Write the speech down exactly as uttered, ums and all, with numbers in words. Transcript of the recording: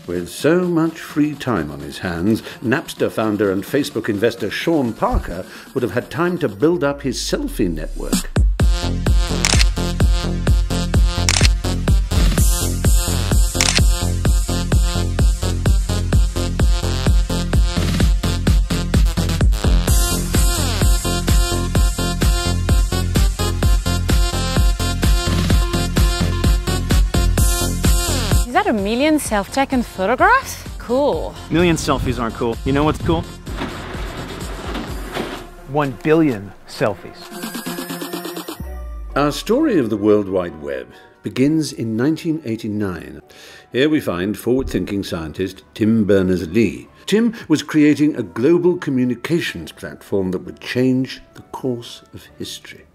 With so much free time on his hands, Napster founder and Facebook investor Sean Parker would have had time to build up his selfie network. Is that a million self-taken photographs? Cool. Million selfies aren't cool. You know what's cool? One billion selfies. Our story of the World Wide Web begins in nineteen eighty-nine. Here we find forward-thinking scientist Tim Berners-Lee. Tim was creating a global communications platform that would change the course of history.